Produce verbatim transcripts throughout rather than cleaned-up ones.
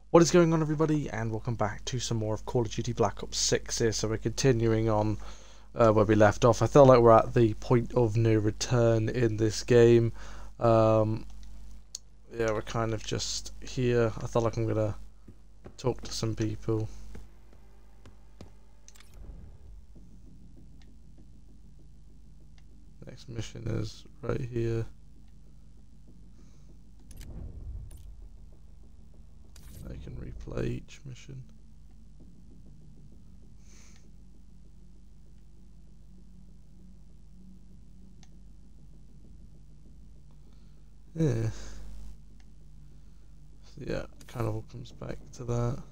What is going on, everybody, and welcome back to some more of Call of Duty Black Ops six here. So we're continuing on uh, where we left off. I feel like we're at the point of no return in this game. Um, yeah, we're kind of just here. I feel like I'm going to talk to some people. Next mission is right here. I can replay each mission. Yeah. So yeah, it kind of all comes back to that.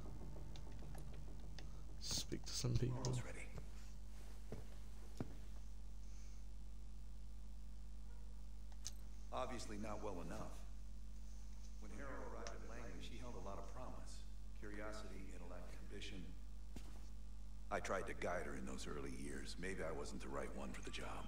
Speak to some people. Ready. Obviously not well enough. When Harrow arrived at Langley, she held a lot of promise. Curiosity, intellect, ambition. I tried to guide her in those early years. Maybe I wasn't the right one for the job.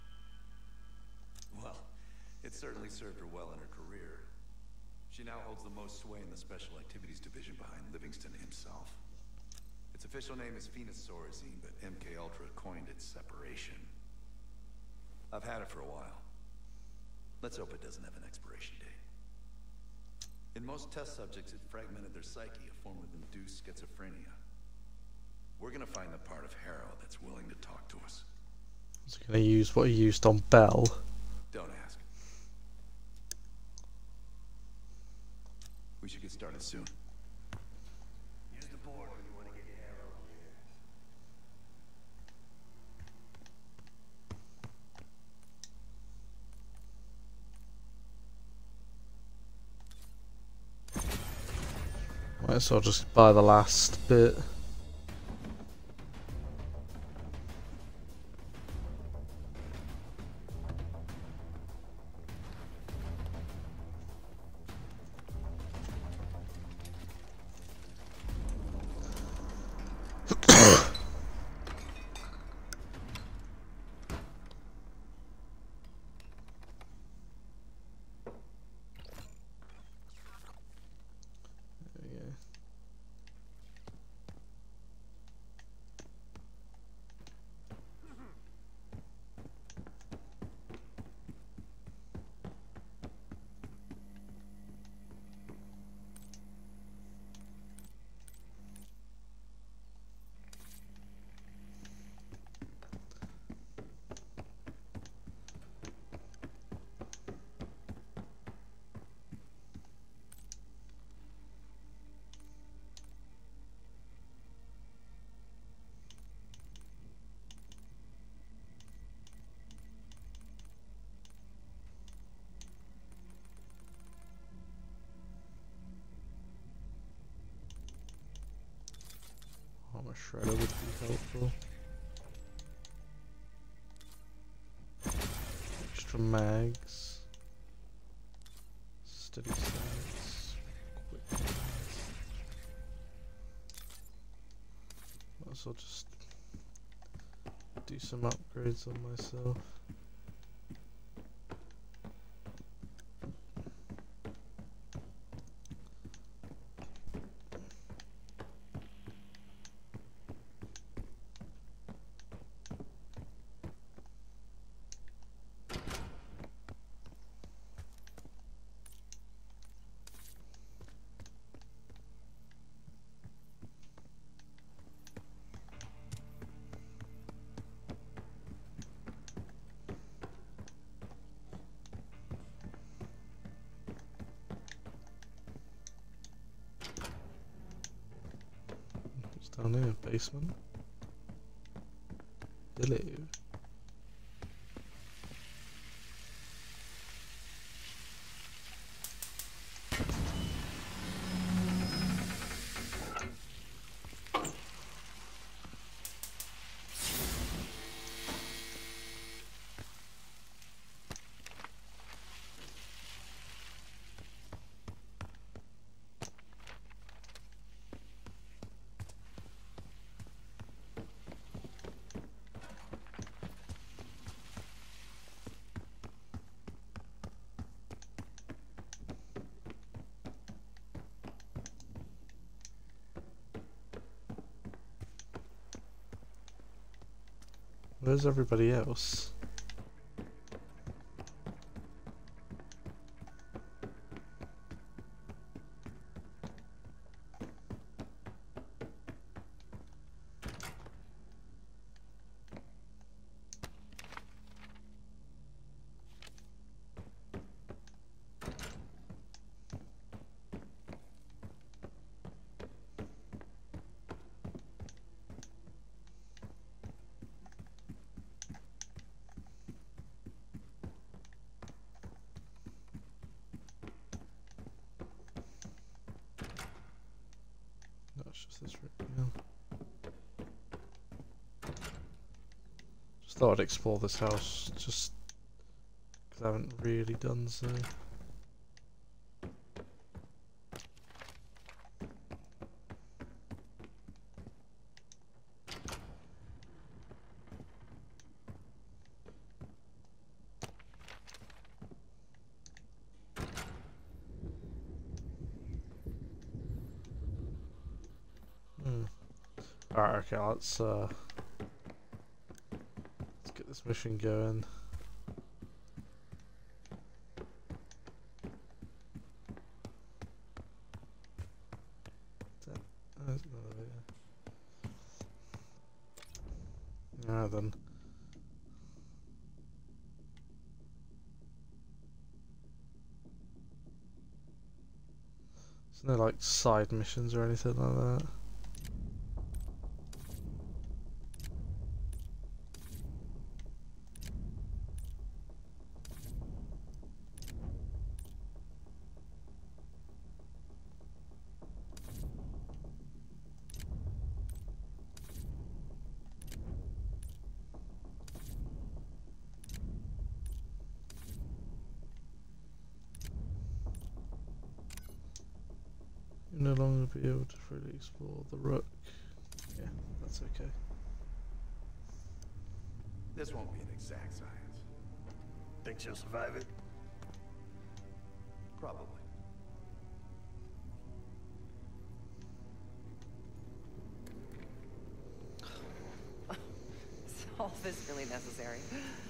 Well, it certainly served her well in her career. She now holds the most sway in the Special Activities Division behind Livingston himself. Its official name is Phoenosaurusine, but M K Ultra coined its separation. I've had it for a while. Let's hope it doesn't have an expiration date. In most test subjects, it fragmented their psyche, a form of induced schizophrenia. We're gonna find the part of Harrow that's willing to talk to us. I was going to use what he used on Bell. Don't ask. We should get started soon. Use the board when you want to get Harrow here. Might as well just buy the last bit. A shredder would be helpful. Extra mags. Steady sights. Quick mags. Might as well just do some upgrades on myself. Down there, basement. Hello. Where's everybody else? This room. Just thought I'd explore this house, just because I haven't really done so. Alright, okay, let's uh let's get this mission going. Yeah, then. There's no like side missions or anything like that. No longer be able to freely explore the rook. Yeah, that's okay. This won't be an exact science. Think she'll survive it? Probably. Is all this really necessary?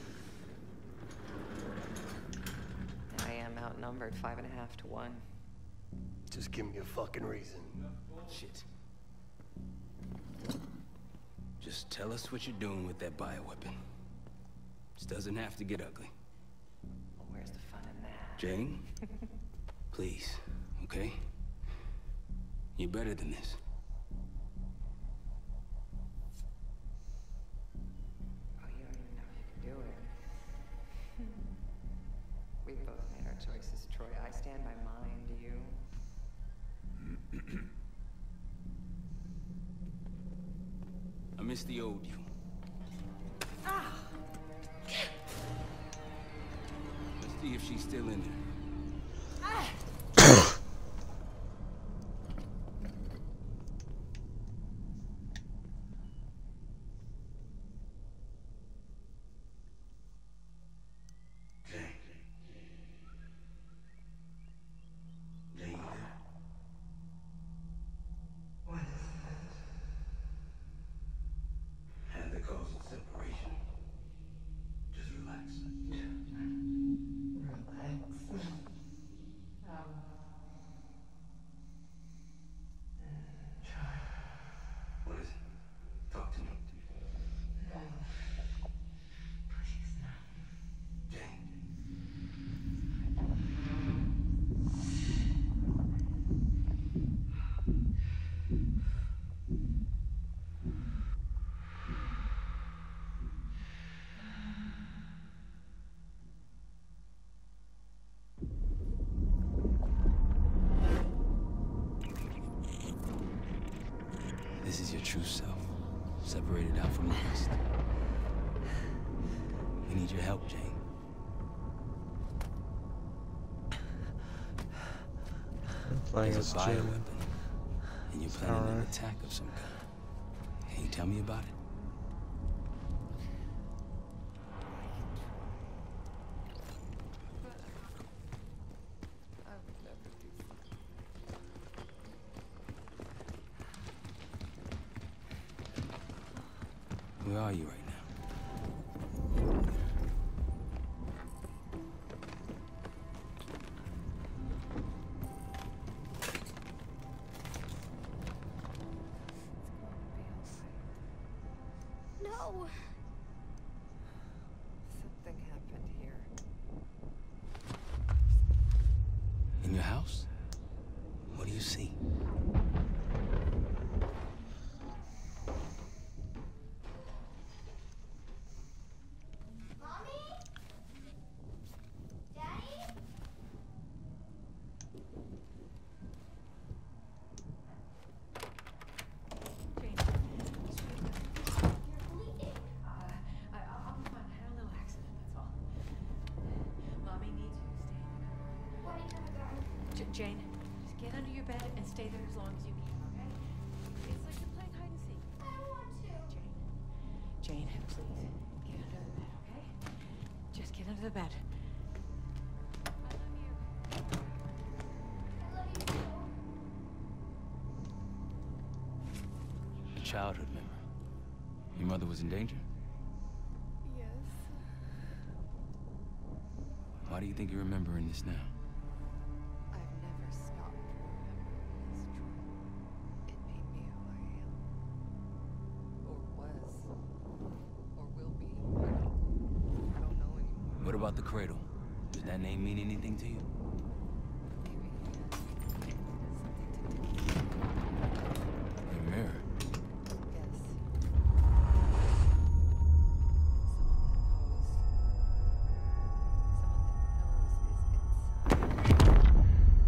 I am outnumbered five and a half to one. Just give me a fucking reason. Shit. Just tell us what you're doing with that bioweapon. This doesn't have to get ugly. Well, where's the fun in that? Jane? Please, okay? You're better than this. Oh, you don't even know if you can do it. We both made our choices, Troy. I stand by mine, do you? I miss the old you. Ah! Let's see if she's still in there. Ah! This is your true self, separated out from the rest. We need your help, Jane. Playing There's as a Jim. bioweapon, and you're planning an Alright. attack of some kind. Can you tell me about it? I would never do that. Where are you right now? go! Something happened here. In your house? What do you see? Jane, just get under your bed and stay there as long as you need, okay? It's like you're playing hide and seek. I don't want to. Jane, Jane, please, get under the bed, okay? Just get under the bed. I love you. I love you too. A childhood memory. Your mother was in danger? Yes. Why do you think you're remembering this now? I've never stopped remembering this, Troy. It made me who I am. Or was. Or will be. I don't, I don't know anymore. What about the cradle? Does that name mean anything to you? Maybe it has something to do with it. Your mirror. Yes. Someone that knows. Someone that knows is inside.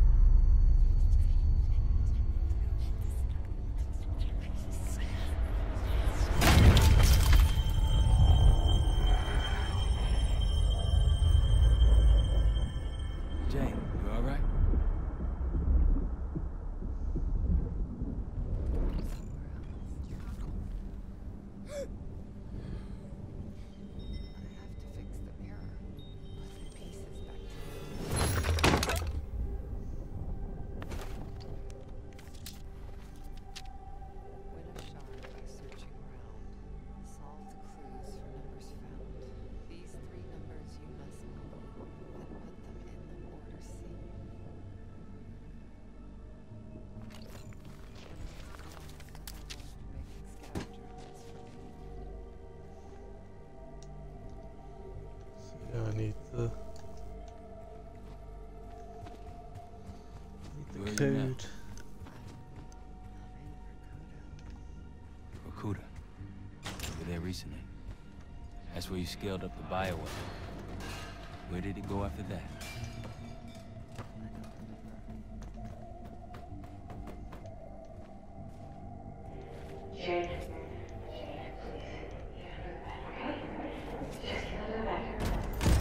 Jane, you all right? I have to fix the mirror. Put the pieces back together. Win a shard by searching around. Solve the clues for numbers found. These three numbers you must know. Then put them in the order C. Making scavenger hunts for me. Yeah, I need the, need Where the are you now? code. I'm in Rakuda. You were there recently. That's where you scaled up the bioweapon. Where did it go after that? Jane, Jane, please, get under the bed, okay? Just get under the bed.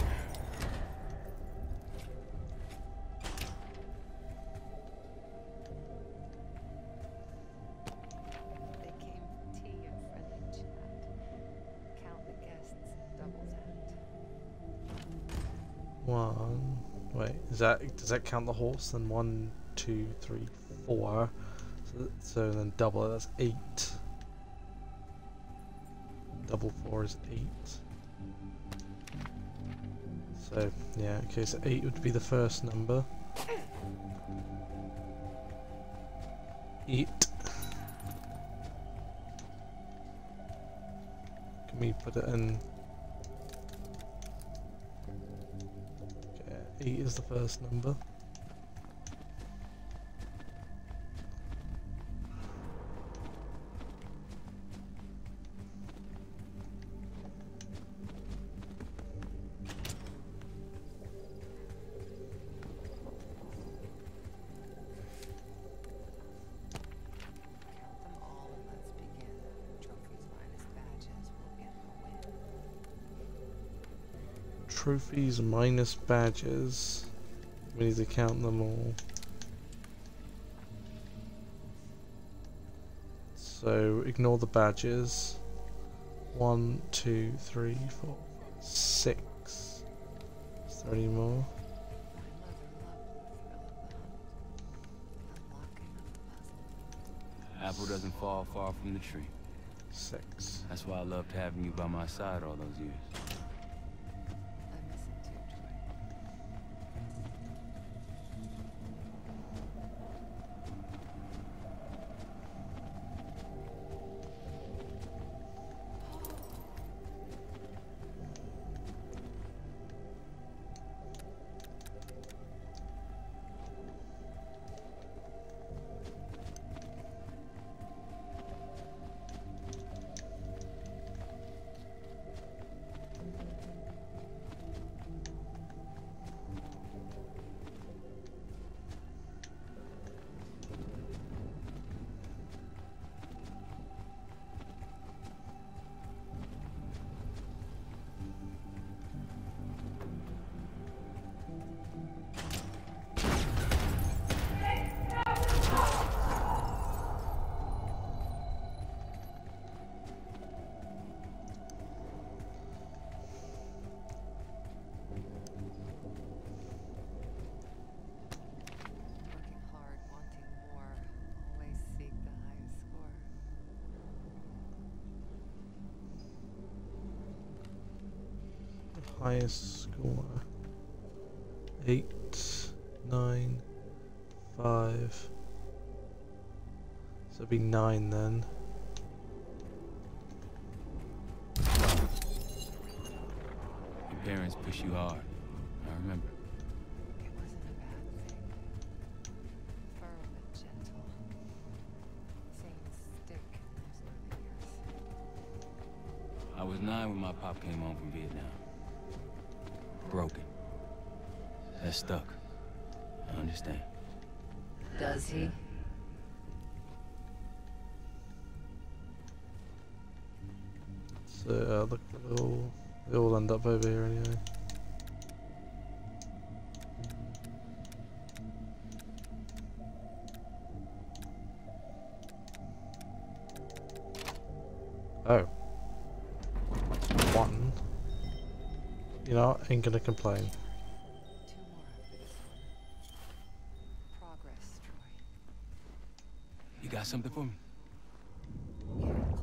They came for tea and friendly chat. Count the guests, double that. One. Wait, is that does that count the horse? Then one, two, three, four. So, so then double it. That's eight. Double four is eight. So yeah, okay. So eight would be the first number. Eight. Can we put it in? Okay, eight is the first number. Count them all and let's begin. Trophies minus badges will get the win. Trophies minus badges. We need to count them all. So ignore the badges. One, two, three, four, five, six. Is there any more? My mother loved the thrill of the hunt. Unlocking of the puzzle. Apple doesn't fall far from the tree. Six. That's why I loved having you by my side all those years. I miss it too, Troy. highest score. Eight, nine, five. So it'd be nine then. Your parents push you hard. I remember. It wasn't a bad thing. Firm and gentle. Same stick in those early years. I was nine when my pop came home from Vietnam. Broken. That stuck. I understand. Does he? So uh, look, they all they all end up over here anyway. Oh. One. You know, ain't gonna complain. Two more after this one. Progress, Troy. You got something for me? Getting closer.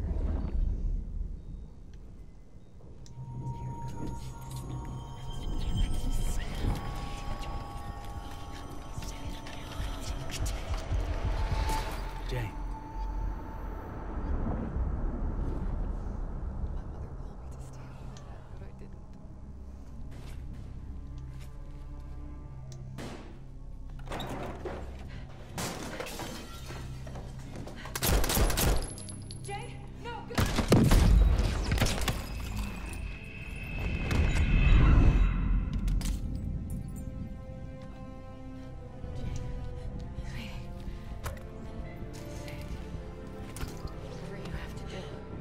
Jane. My mother called me to stay home, but I didn't. Jane, no, go! Whatever you have to do.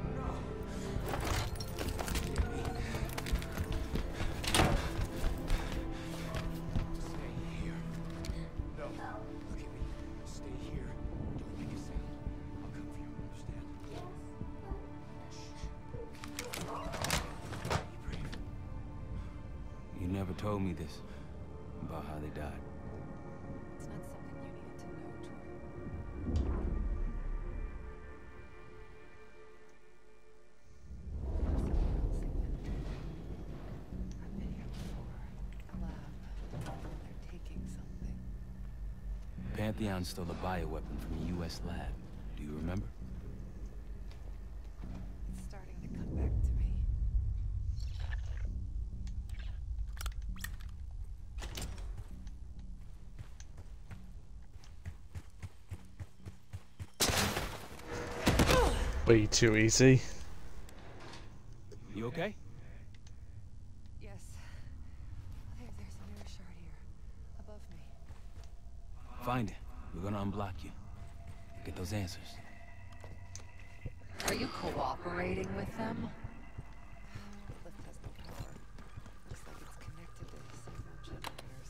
Stay here. No. Look at me. Stay here. Don't make a sound. I'll come for you, understand? Be brave. You never told me this about how they died. It's not something you needed to know, Troy. I've been here before. A lab. They're taking something. Pantheon stole a bioweapon from a U S lab. Do you remember? It's starting to come back to me. Way too easy. You okay? Yes. There, there's a mirror shard here. Above me. Find it. We're gonna unblock you. Get those answers. Are you cooperating with them? The lift has no power. Looks like it's connected to signal generators.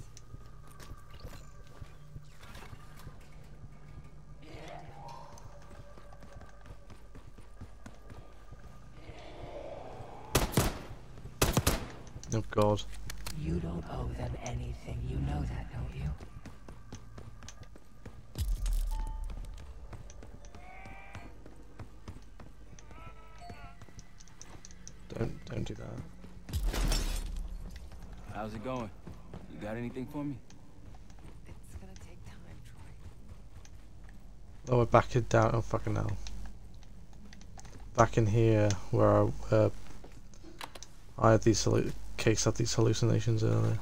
Oh god. You don't owe them anything. You know that, don't you? Don't don't do that. How's it going? You got anything for me? It's gonna take time, Troy. Oh, we're back in down. Oh fucking hell. Back in here where I, uh, I had these hallu- Case had these hallucinations earlier.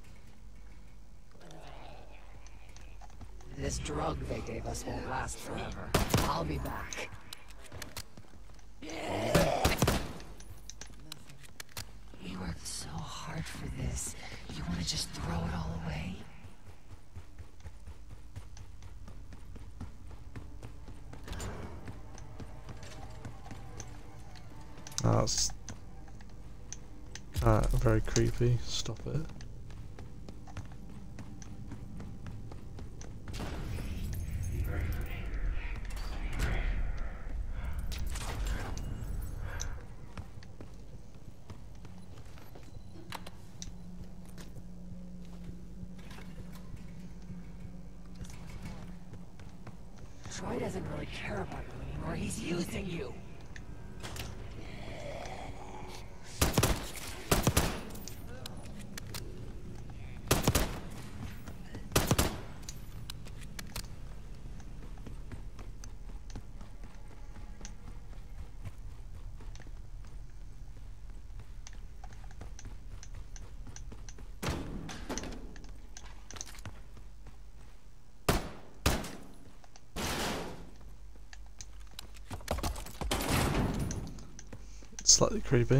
This drug they gave us won't last forever. I'll be back. You worked so hard for this. You want to just throw it all away? That's uh, very creepy. Stop it. Troy doesn't really care about you anymore. He's using you. slightly creepy.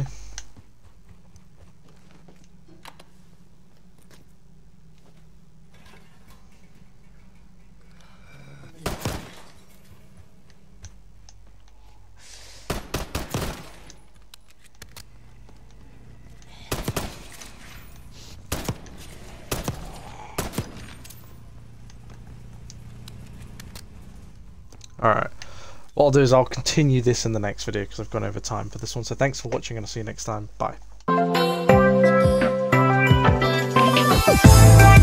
Alright, what I'll do is I'll continue this in the next video because I've gone over time for this one. So thanks for watching and I'll see you next time. Bye.